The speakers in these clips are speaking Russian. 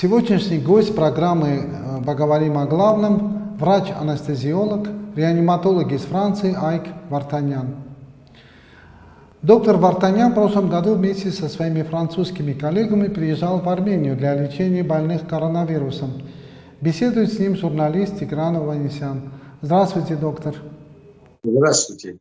Сегодняшний гость программы «Поговорим о главном» – врач-анестезиолог, реаниматолог из Франции Айк Вартанян. Доктор Вартанян в прошлом году вместе со своими французскими коллегами приезжал в Армению для лечения больных коронавирусом. Беседует с ним журналист Тигран Ованесян. Здравствуйте, доктор. Здравствуйте.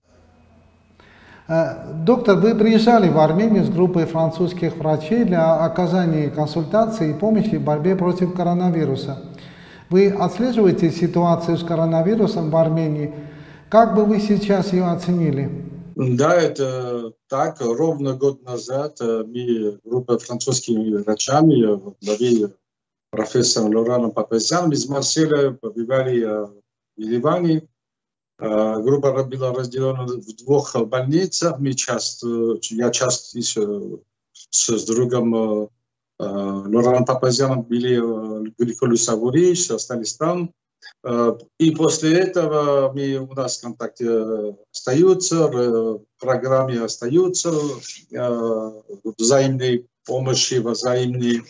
Доктор, вы приезжали в Армению с группой французских врачей для оказания консультаций и помощи в борьбе против коронавируса. Вы отслеживаете ситуацию с коронавирусом в Армении. Как бы вы сейчас ее оценили? Да, это так. Ровно год назад мы, группа французскими врачами, во главе профессором Лораном Папазяном из Марселя, побывали в Ереване. Группа была разделена в двух больницах. Я часто еще с другом Лораном Папазяном были в Гриколю-Савури, остались там. И после этого у нас в контакте остаются, в программе остаются, взаимной помощи, взаимной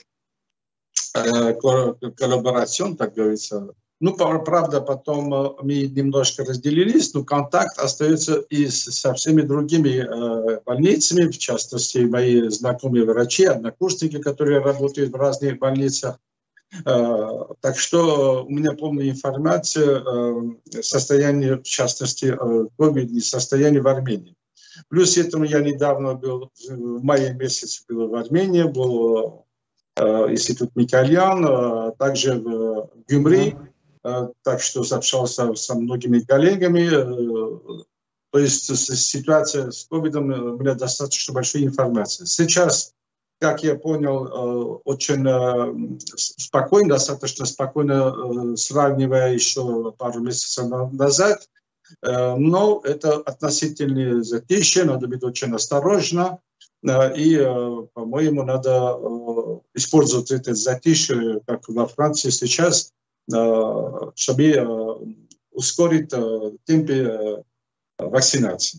коллаборации, так говорится. Ну, правда, потом мы немножко разделились, но контакт остается и со всеми другими больницами, в частности, мои знакомые врачи, однокурсники, которые работают в разных больницах. Так что у меня полная информация состояния, в частности, COVID и состояния в Армении. Плюс этому я недавно был, в мае месяце был в Армении, был институт Микоян, также в Гюмри. Так что общался со многими коллегами. То есть ситуация с ковидом, у меня достаточно большой информации. Сейчас, как я понял, очень спокойно, достаточно спокойно, сравнивая еще пару месяцев назад. Но это относительно затишье, надо быть очень осторожно. И, по-моему, надо использовать это затишье, как во Франции сейчас, чтобы ускорить темпы вакцинации.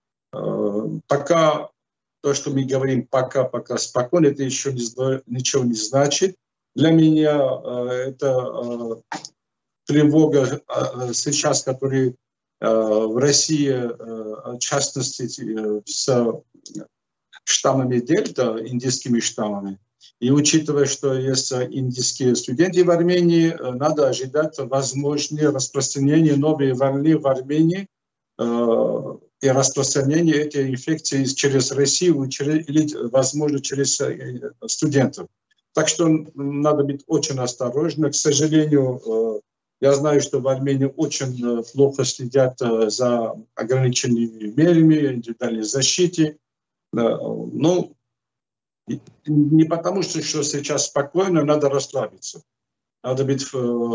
Пока то, что мы говорим пока спокойно, это еще ничего не значит. Для меня это тревога сейчас, которая в России, в частности, с штаммами Дельта, индийскими штаммами. И учитывая, что есть индийские студенты в Армении, надо ожидать возможное распространение новой волны в Армении и распространение этой инфекции через Россию или, возможно, через студентов. Так что надо быть очень осторожным. К сожалению, я знаю, что в Армении очень плохо следят за ограниченными мерами, индивидуальной защиты. Ну, не потому, что сейчас спокойно, надо расслабиться. Надо быть,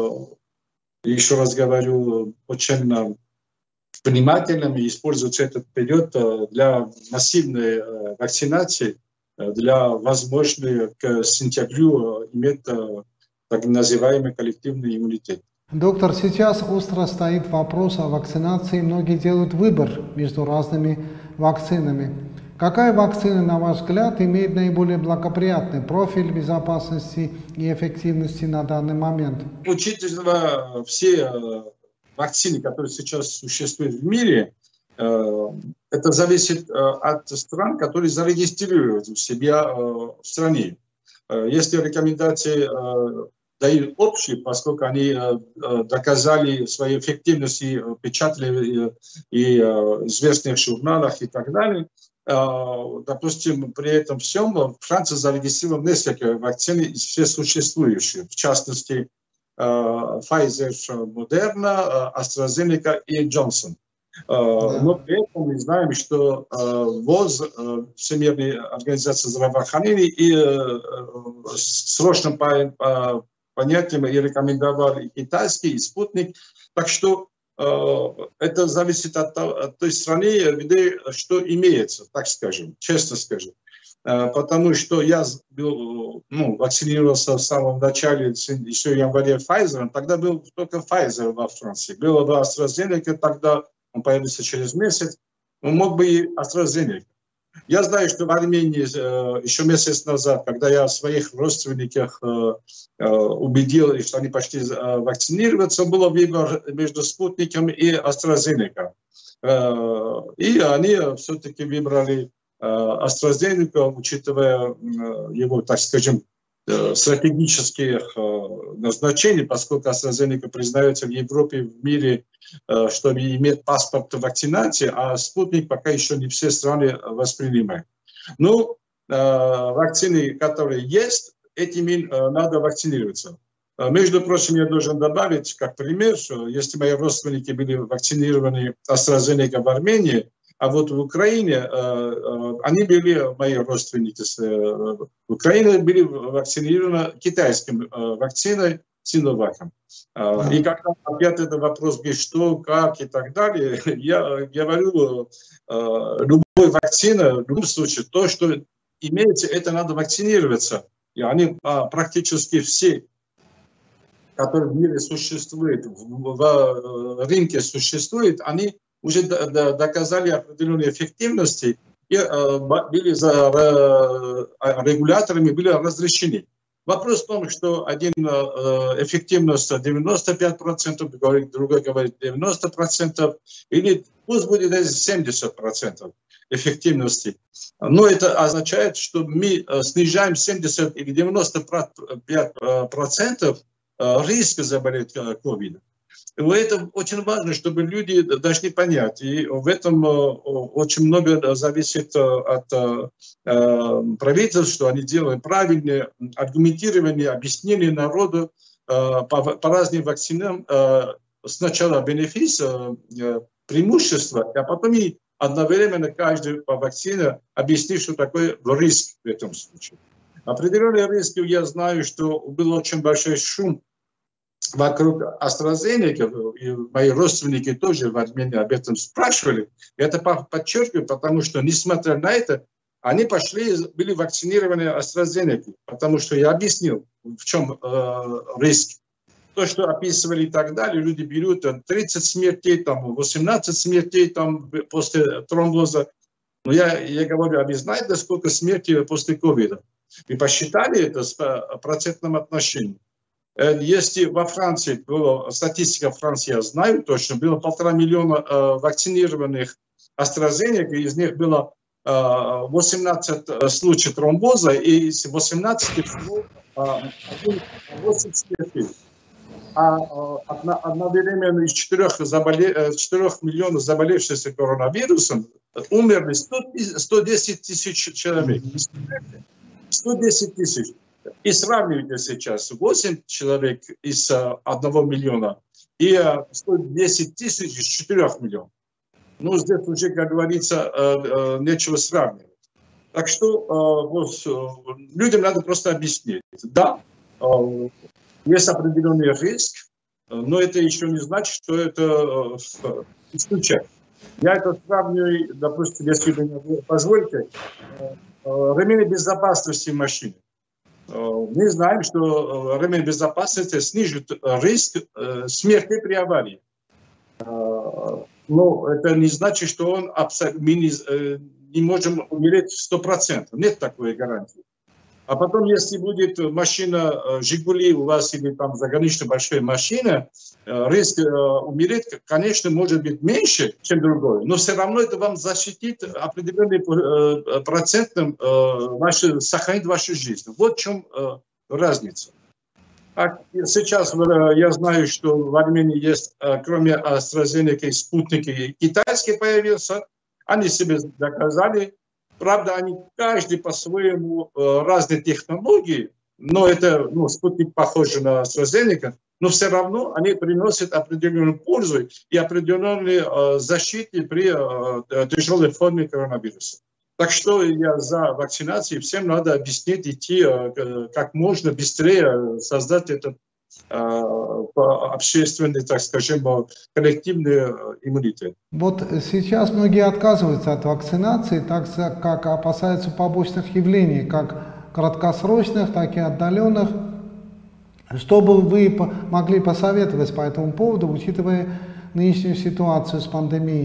еще раз говорю, очень внимательным и использовать этот период для массивной вакцинации, для возможности к сентябрю иметь так называемый коллективный иммунитет. Доктор, сейчас остро стоит вопрос о вакцинации. Многие делают выбор между разными вакцинами. Какая вакцина, на ваш взгляд, имеет наиболее благоприятный профиль безопасности и эффективности на данный момент? Учитывая все вакцины, которые сейчас существуют в мире, это зависит от стран, которые зарегистрируют себя в стране. Если рекомендации дают общие, поскольку они доказали свою эффективность и печатали и в известных журналах и так далее, допустим, при этом всем Франция зарегистрировала несколько вакцин из всех существующих, в частности, Pfizer, Moderna, AstraZeneca и Johnson. Но при этом мы знаем, что ВОЗ, Всемирная организация здравоохранения, и срочным понятием и рекомендовали и китайский, и спутник. Так что это зависит от той страны, где что имеется, так скажем, честно скажем. Потому что я был, вакцинировался в самом начале, еще в январе Pfizer, тогда был только Pfizer во Франции. Было AstraZeneca, тогда он появился через месяц, он мог бы и AstraZeneca. Я знаю, что в Армении еще месяц назад, когда я своих родственников убедил, что они пошли вакцинироваться, был выбор между спутником и AstraZeneca. И они все-таки выбрали AstraZeneca, учитывая его, так скажем, стратегических назначений, поскольку AstraZeneca признается в Европе, в мире, чтобы иметь паспорт вакцинации, а спутник пока еще не все страны воспринимают. Ну, вакцины, которые есть, этими надо вакцинироваться. Между прочим, я должен добавить, как пример, что если мои родственники были вакцинированы AstraZeneca в Армении, а вот в Украине, они были, мои родственники в Украине были вакцинированы китайской вакциной Синоваком. И когда опять этот вопрос, где что, как и так далее, я говорю, любой вакцина, в любом случае, то, что имеется, это надо вакцинироваться. И они практически все, которые в мире существуют, в рынке существуют, они уже доказали определенную эффективность и были регуляторами были разрешены. Вопрос в том, что один эффективность 95%, другой говорит 90%, или пусть будет 70% эффективности. Но это означает, что мы снижаем 70 или 95% риска заболеть ковидом. Это очень важно, чтобы люди должны понять. И в этом очень много зависит от правительства, что они делают правильное аргументирование, объяснение народу по разным вакцинам. Сначала бенефис, преимущество, а потом и одновременно каждый по вакцине объяснит, что такое риск в этом случае. Определенные риски, я знаю, что был очень большой шум вокруг AstraZeneca, и мои родственники тоже в Армении об этом спрашивали. Я это подчеркиваю, потому что, несмотря на это, они были вакцинированы AstraZeneca, потому что я объяснил, в чем риск. То, что описывали и так далее, люди берут 30 смертей, 18 смертей после тромбоза. Но я говорю, а вы знаете, сколько смертей после ковида? Вы посчитали это с процентным отношением? Если во Франции, статистика Франции, я знаю точно, было 1,5 миллиона вакцинированных AstraZeneca, из них было 18 случаев тромбоза, и из 18 всего 8 смертей. А одновременно из 4 миллионов заболевшихся коронавирусом умерли 110 тысяч человек. 110 тысяч. И сравнивайте сейчас 8 человек из 1 миллиона и 110 тысяч из 4 миллионов. Ну, здесь уже, как говорится, нечего сравнивать. Так что людям надо просто объяснить. Да, есть определенный риск, но это еще не значит, что это исключает. Я это сравниваю, допустим, если вы позволите, ремень безопасности машины. Мы знаем, что ремень безопасности снижит риск смерти при аварии. Но это не значит, что мы не можем умереть 100%. Нет такой гарантии. А потом, если будет машина «Жигули» у вас или там заграничная большая машина, риск умереть, конечно, может быть меньше, чем другой, но все равно это вам защитит определенным процентом, сохранит вашу жизнь. Вот в чем разница. Сейчас я знаю, что в Армении есть, кроме AstraZeneca и спутника, и китайский появился. Они себе доказали. Правда, они каждый по-своему разные технологии, но это спутник похож на AstraZeneca, но все равно они приносят определенную пользу и определенную защиту при тяжелой форме коронавируса. Так что я за вакцинацию, всем надо объяснить, идти как можно быстрее, создать этот общественный, так скажем, коллективный иммунитет. Вот сейчас многие отказываются от вакцинации, так как опасаются побочных явлений, как краткосрочных, так и отдаленных. Что бы вы могли посоветовать по этому поводу, учитывая нынешнюю ситуацию с пандемией?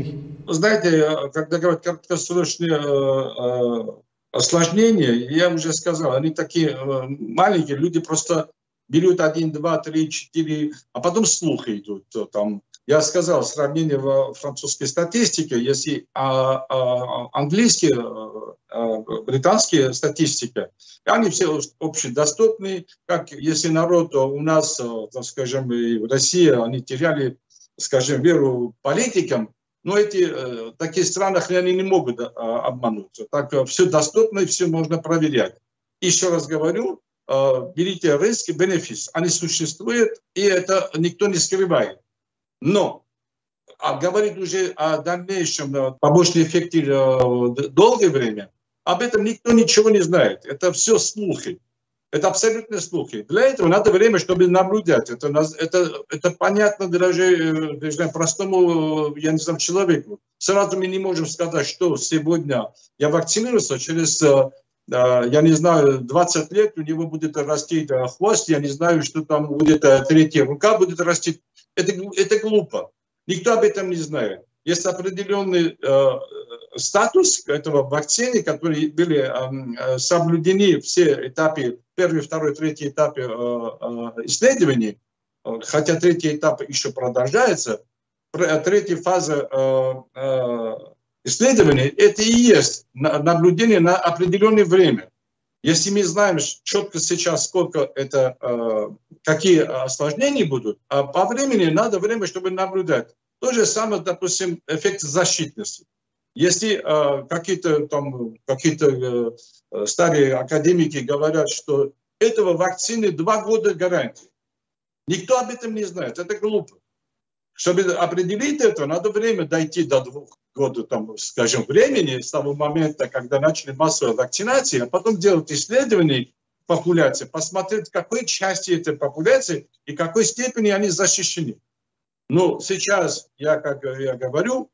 знаете, когда говорят краткосрочные осложнения, я уже сказал, они такие маленькие, люди просто берут 1, 2, 3, 4, а потом слухи идут. Там, я сказал, сравнение в французской статистике, если английские, британские статистики, они все общедоступны, как если народ у нас, так скажем, и в России, они теряли, скажем, веру политикам, но такие страны, они не могут обмануть. Так все доступно и все можно проверять. Еще раз говорю, берите риск и бенефис. Они существуют, и это никто не скрывает. Но говорить уже о дальнейшем побочном эффекте долгое время, об этом никто ничего не знает. Это все слухи. Это абсолютно слухи. Для этого надо время, чтобы наблюдать. Это понятно даже простому, я не знаю, человеку. Сразу мы не можем сказать, что сегодня я вакцинировался, через, я не знаю, 20 лет у него будет расти хвост, я не знаю, что там будет третья рука будет расти. Это глупо. Никто об этом не знает. Есть определенный статус этого вакцины, которые были соблюдены все этапы, первый, второй, третий этапы исследований, хотя третий этап еще продолжается. Третья фаза исследований – это и есть наблюдение на определенное время. Если мы знаем четко сейчас, сколько это, какие осложнения будут, а по времени надо время, чтобы наблюдать. То же самое, допустим, эффект защитности. Если какие-то старые академики говорят, что этого вакцины 2 года гарантии, никто об этом не знает, это глупо. Чтобы определить это, надо время дойти до 2 года, там, скажем, времени с того момента, когда начали массовую вакцинацию, а потом делать исследования популяции, посмотреть, в какой части этой популяции и в какой степени они защищены. Но сейчас, как я говорю,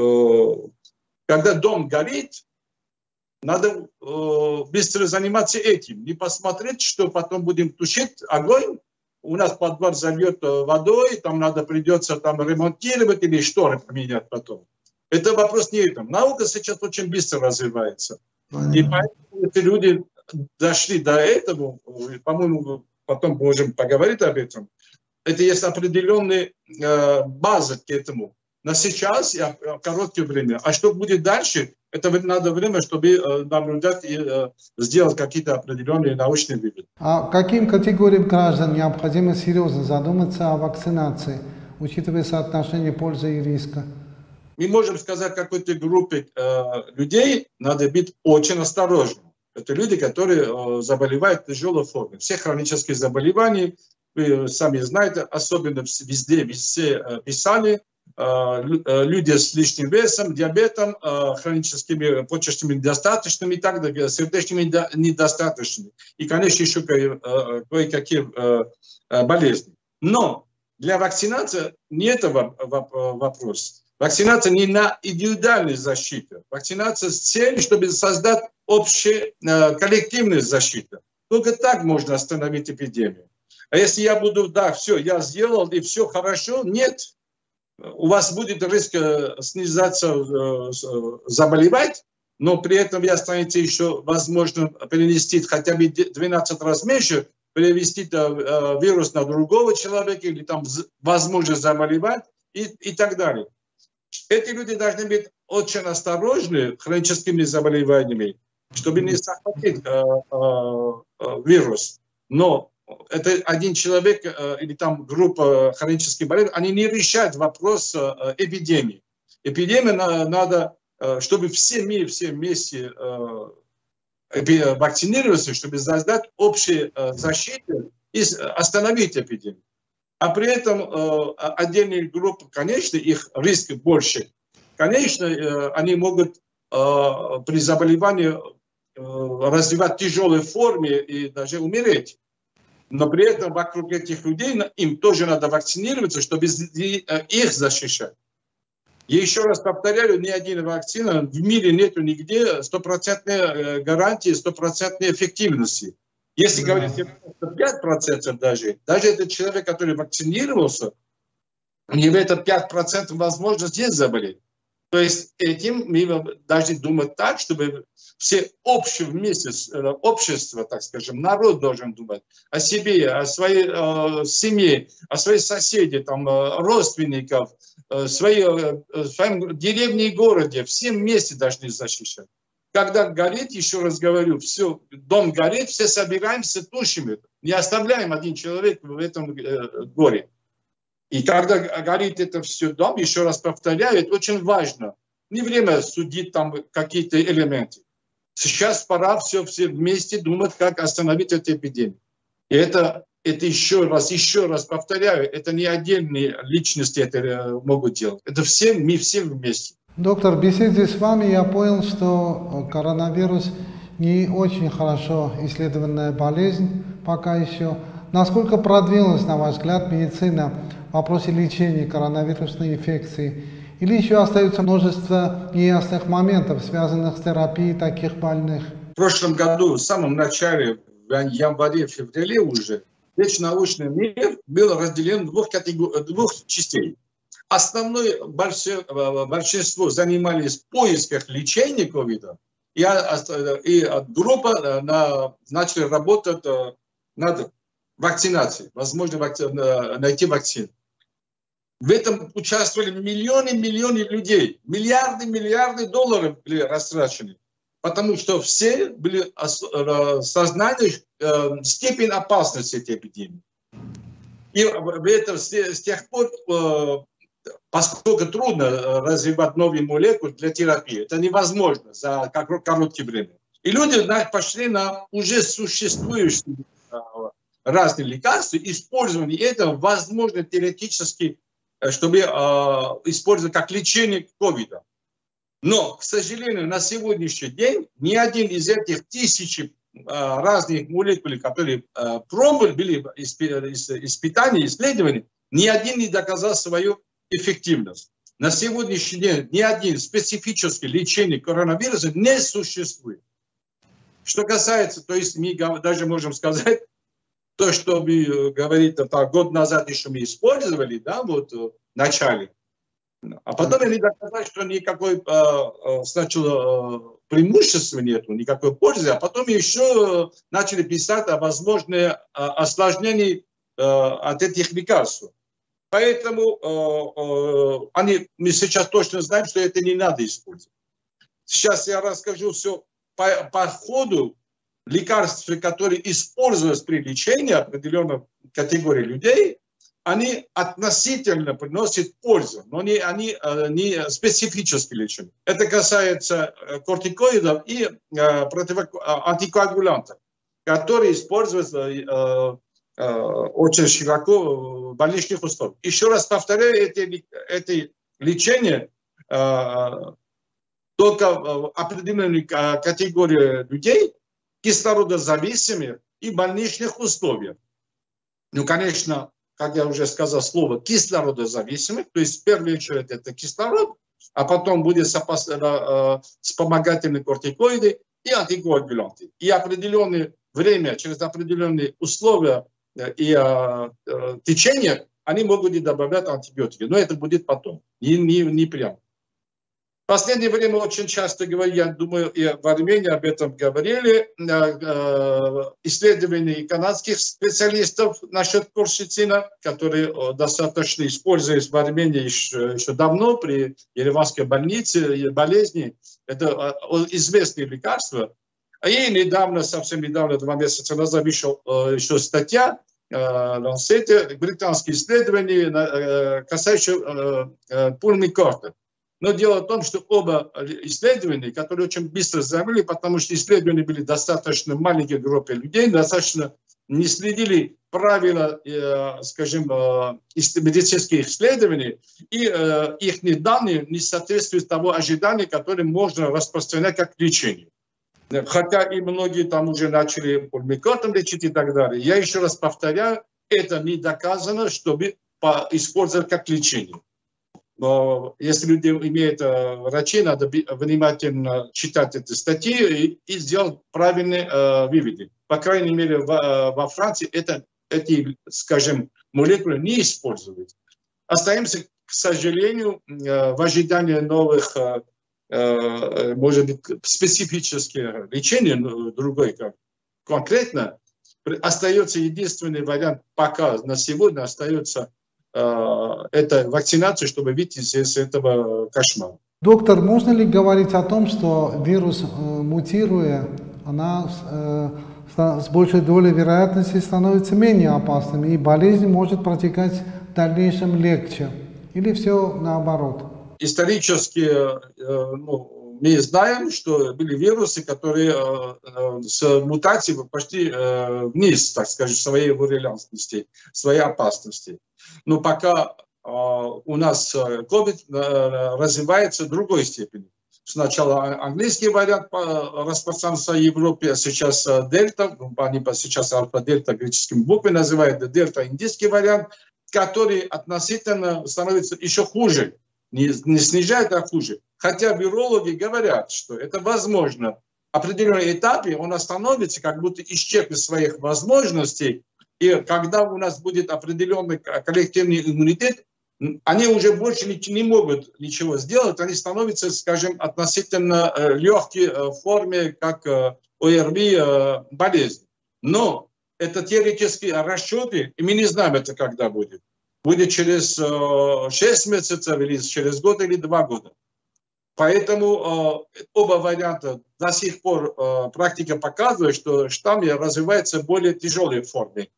когда дом горит, надо быстро заниматься этим. Не посмотреть, что потом будем тушить огонь, у нас подвал зальет водой, там придется ремонтировать или шторы поменять потом. Это вопрос не этом. Наука сейчас очень быстро развивается. И поэтому эти люди дошли до этого, по-моему, потом можем поговорить об этом. Это есть определенная база к этому. На сейчас, короткое время. А что будет дальше, это надо время, чтобы наблюдать и сделать какие-то определенные научные выводы. А каким категориям граждан необходимо серьезно задуматься о вакцинации, учитывая соотношение пользы и риска? Мы можем сказать, какой-то группе людей надо быть очень осторожным. Это люди, которые заболевают в тяжелой форме. Все хронические заболевания, вы сами знаете, особенно везде писали, люди с лишним весом, диабетом, хроническими почечными недостаточными и так далее, сердечными недостаточными. И, конечно, еще кое-какие болезни. Но для вакцинации не это вопрос. Вакцинация не на индивидуальной защите. Вакцинация с целью, чтобы создать общую коллективную защиту. Только так можно остановить эпидемию. А если я буду, да, все, я сделал, и все хорошо, нет. У вас будет риск снижаться, заболевать, но при этом вы останете еще, возможно, перенести хотя бы 12 раз меньше, перевести вирус на другого человека, или там, возможно, заболевать и так далее. Эти люди должны быть очень осторожны с хроническими заболеваниями, чтобы не захватить вирус. Но это один человек или там группа хронических болезней, они не решают вопрос эпидемии. Эпидемия надо, чтобы все вместе вакцинироваться, чтобы создать общую защиту и остановить эпидемию. А при этом отдельные группы, конечно, их риск больше. Конечно, они могут при заболевании развивать тяжелой форме и даже умереть. Но при этом вокруг этих людей им тоже надо вакцинироваться, чтобы их защищать. И еще раз повторяю, ни один вакцина в мире нету нигде 100% гарантии, 100% эффективности. Если говорить 5% даже этот человек, который вакцинировался, у него это 5% возможность есть заболеть. То есть этим мы должны думать так, чтобы все общее вместе, общество, так скажем, народ должен думать о себе, о своей семье, о своих соседях, там, родственников, своем деревне и городе. Все вместе должны защищать. Когда горит, еще раз говорю, все, дом горит, все собираемся, тушим это. Не оставляем один человек в этом горе. И когда горит это все дом, еще раз повторяю, это очень важно. Не время судить там какие-то элементы. Сейчас пора все вместе думать, как остановить эту эпидемию. И это еще раз повторяю, это не отдельные личности это могут делать. Это мы все вместе. Доктор, в беседе с вами я понял, что коронавирус не очень хорошо исследованная болезнь пока еще. Насколько продвинулась, на ваш взгляд, медицина в вопросе лечения коронавирусной инфекции? Или еще остается множество неясных моментов, связанных с терапией таких больных? В прошлом году, в самом начале, в январе-феврале уже, весь научный мир был разделен в двух частей. Основное большинство занимались поиском лечения ковида, и группа начали работать над вакцинацией, возможно найти вакцину. В этом участвовали миллионы людей, миллиарды долларов были растрачены, потому что все были сознаны степень опасности этой эпидемии. И с тех пор, поскольку трудно развивать новые молекулы для терапии, это невозможно за короткое время. И люди пошли на уже существующие разные лекарства, использование этого возможно теоретически, чтобы использовать как лечение ковида. Но, к сожалению, на сегодняшний день ни один из этих тысяч разных молекул, которые пробовали, были испытания, исследования, ни один не доказал свою эффективность. На сегодняшний день ни один специфический лечение коронавируса не существует. Что касается, то есть мы даже можем сказать, то, что мы говорим, год назад еще мы использовали, да, вот в начале, а потом они доказали, что никакой сначала преимущества нету, никакой пользы, а потом еще начали писать о возможных осложнениях от этих лекарств. Поэтому мы сейчас точно знаем, что это не надо использовать. Сейчас я расскажу все по ходу. Лекарства, которые используются при лечении определенной категории людей, они относительно приносят пользу, но они не специфические лечения. Это касается кортикоидов и антикоагулянтов, которые используются очень широко в больничных условиях. Еще раз повторяю, это лечение только в определенной категории людей, кислородозависимых и больничных условиях. Ну, конечно, как я уже сказал, слово кислородозависимых, то есть в первую очередь это кислород, а потом будет вспомогательные кортикоиды и антикоагулянты. И определенное время, через определенные условия и течения, они могут добавлять антибиотики. Но это будет потом, не прямо. В последнее время очень часто говорю, я думаю, и в Армении об этом говорили, исследования канадских специалистов насчет куршицина, которые достаточно используются в Армении еще давно при Ереванской больнице, болезни. Это известные лекарства. И недавно, совсем недавно, 2 месяца назад, вышла еще статья на Lancet, британские исследования, касающиеся пульмикорта. Но дело в том, что оба исследования, которые очень быстро забыли, потому что исследования были достаточно маленькой группе людей, достаточно не следили правила, скажем, медицинских исследований, и их данные не соответствуют тому ожиданию, которое можно распространять как лечение. Хотя и многие там уже начали пульмикортом лечить и так далее. Я еще раз повторяю, это не доказано, чтобы использовать как лечение. Но если люди имеют врачи, надо внимательно читать эти статьи и сделать правильные выводы. По крайней мере, во Франции эти, скажем, молекулы не используют. Остаемся к сожалению, в ожидании новых, может быть, специфических лечений, другой как конкретно, остается единственный вариант пока на сегодня остается это вакцинация, чтобы выйти из этого кошмара. Доктор, можно ли говорить о том, что вирус, мутируя, она с большей долей вероятности становится менее опасным, и болезнь может протекать в дальнейшем легче? Или все наоборот? Исторически мы знаем, что были вирусы, которые с мутацией почти вниз, так скажем, своей вирулентности, своей опасности. Но пока у нас COVID развивается в другой степени. Сначала английский вариант распространился в Европе, а сейчас дельта, они сейчас альфа-дельта греческими буквами называют, дельта индийский вариант, который относительно становится еще хуже, не снижает, а хуже. Хотя вирологи говорят, что это возможно. В определенном этапе он остановится, как будто исчерпит своих возможностей, и когда у нас будет определенный коллективный иммунитет, они уже больше не могут ничего сделать, они становятся, скажем, относительно легкие в форме, как ОРВИ болезнь. Но это теоретические расчеты, и мы не знаем, это когда будет. Будет через 6 месяцев, или через год, или 2 года. Поэтому оба варианта до сих пор практика показывает, что штамм развивается в более тяжелой форме.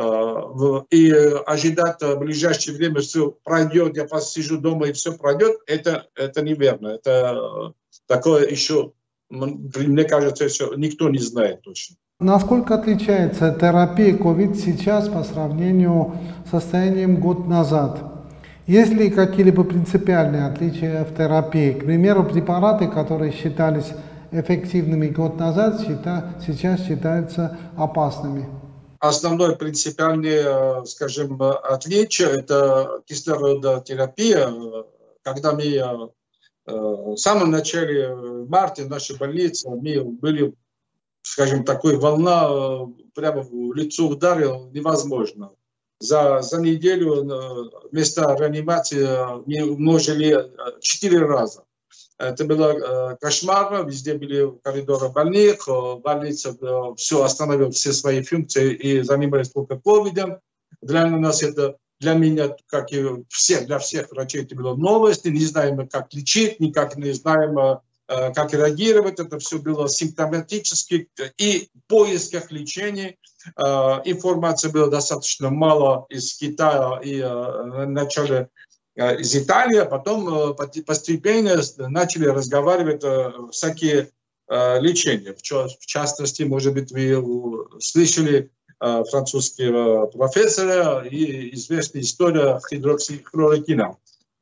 И ожидать в ближайшее время все пройдет, я посижу дома и все пройдет, это неверно. Это такое еще, мне кажется, еще никто не знает точно. Насколько отличается терапия COVID сейчас по сравнению с состоянием год назад? Есть ли какие-либо принципиальные отличия в терапии? К примеру, препараты, которые считались эффективными год назад, сейчас считаются опасными. Основное принципиальное, скажем, отличие – это кислородотерапия. Когда мы в самом начале, в марте в нашей больнице, мы были, скажем, такой волна, прямо в лицо ударила, невозможно. За неделю вместо реанимации мы умножили 4 раза. Это было кошмарно, везде были коридоры больных, больница все остановила все свои функции и занимались только ковидом. Для нас это, для меня, как и для всех врачей, это было новость, не знаем, как лечить, никак не знаем, как реагировать. Это все было симптоматически и в поисках лечения. Информации было достаточно мало из Китая и начали из Италии, а потом постепенно начали разговаривать всякие лечения. В частности, может быть, вы слышали французского профессора и известная история хидроксихлорокином,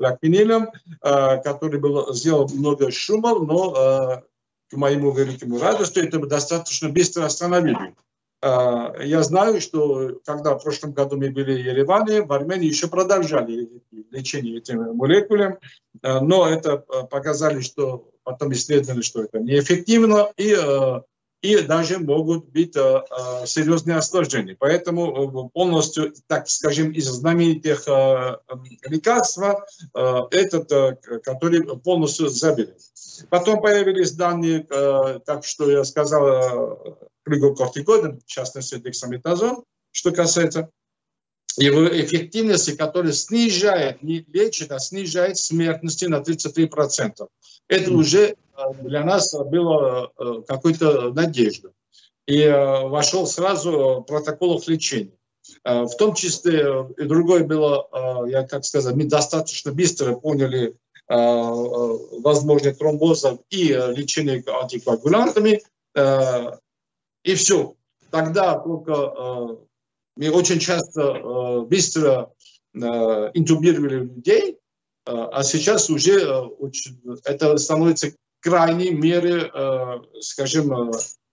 который сделал много шума, но к моему великому радости это достаточно быстро остановили. Я знаю, что когда в прошлом году мы были в Ереване, в Армении еще продолжали лечение этим молекулам, но это показали, что потом исследовали, что это неэффективно и даже могут быть серьезные осложнения. Поэтому полностью, так скажем, из знаменитых лекарств, этот, который полностью забили. Потом появились данные, так что я сказал, глюкокортикоидом, в частности, дексаметазон, что касается его эффективности, которая снижает, не лечит, а снижает смертности на 33%. Это уже для нас было какой-то надежда. И вошел сразу протокол лечения. В том числе и другое было, я как сказать, мы достаточно быстро поняли возможность тромбозов и лечение антикоагулянтами. И все. Тогда только мы очень часто быстро интубировали людей, а сейчас уже это становится крайней мере, скажем,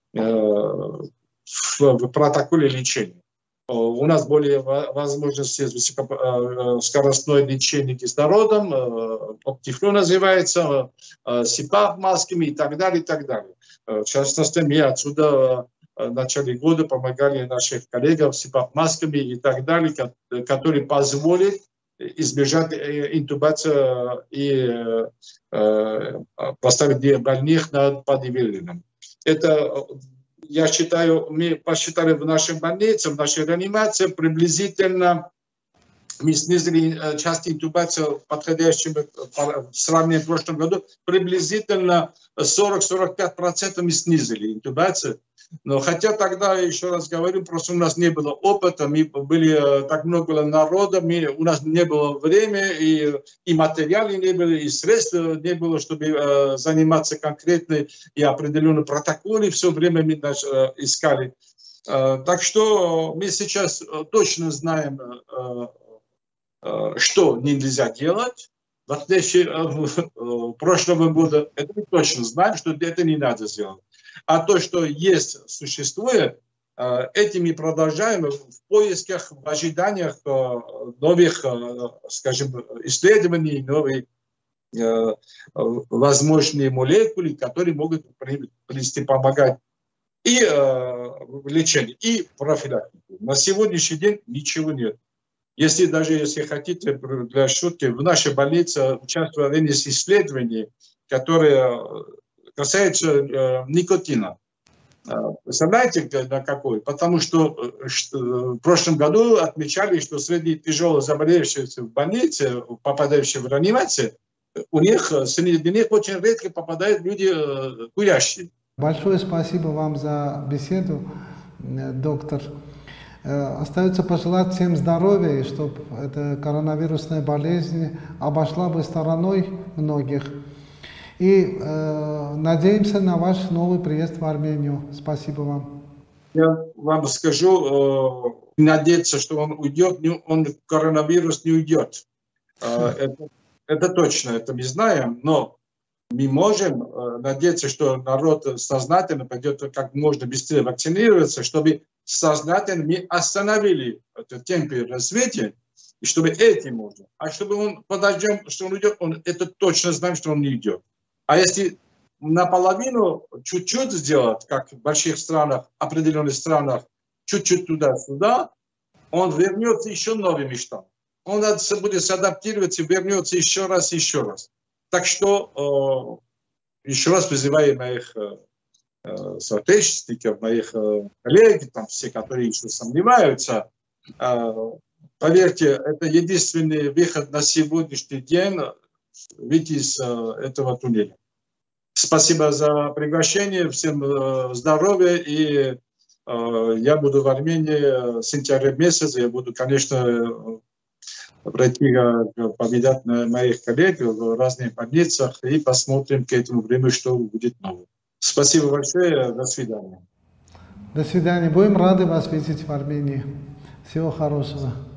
в протоколе лечения. У нас более возможности высокоскоростное лечение кислородом, оптифлю называется, СИПАП масками и так далее, и так далее. В частности, мы отсюда в начале года помогали наших коллегам с СИПАП масками и так далее, которые позволят избежать интубации и поставить больных над подвижным. Это, я считаю, мы посчитали в нашей больнице, в нашей реанимации приблизительно мы снизили часть интубации, подходящим в сравнении с прошлым году, приблизительно 40-45% мы снизили интубацию. Но хотя тогда, еще раз говорю, просто у нас не было опыта, мы были, так много было народа, у нас не было времени, и материалов не было, и средств не было, чтобы заниматься конкретной и определенной протоколом, все время мы искали. Так что мы сейчас точно знаем, что нельзя делать. В отличие от прошлого года, это мы точно знаем, что это не надо сделать. А то, что есть, существует, этим мы продолжаем в поисках, в ожиданиях новых, скажем, исследований, новых возможные молекулы, которые могут, в принципе, помогать и в лечении, и в профилактике. На сегодняшний день ничего нет. Если хотите, для шутки, в нашей больнице участвовали в исследовании, которые касаются никотина. Представляете, на какой? Потому что в прошлом году отмечали, что среди тяжело заболевших в больнице, попадающих в реанимацию, среди них очень редко попадают люди курящие. Большое спасибо вам за беседу, доктор. Остается пожелать всем здоровья, чтобы эта коронавирусная болезнь обошла бы стороной многих. И надеемся на ваш новый приезд в Армению. Спасибо вам. Я вам скажу, надеяться, что он уйдет, коронавирус не уйдет. Это точно, это мы знаем, но мы можем надеяться, что народ сознательно пойдет как можно быстрее вакцинироваться, чтобы сознательно мы остановили этот темп развития, и чтобы этим можно. А чтобы он подождем, что он уйдет, это точно знаем, что он не идет. А если наполовину чуть-чуть сделать, как в больших странах, определенных странах, чуть-чуть туда-сюда, он вернется еще новыми штаммами. Он будет адаптироваться и вернется еще раз. Так что еще раз призываю моих соотечественников, моих коллег, там все, которые еще сомневаются, поверьте, это единственный выход на сегодняшний день выйти из этого туннеля. Спасибо за приглашение, всем здоровья, и я буду в Армении в сентябре месяце, я буду, конечно, пройти повидать моих коллег в разных больницах и посмотрим к этому времени, что будет новое. Спасибо большое, до свидания. До свидания, будем рады вас видеть в Армении. Всего хорошего.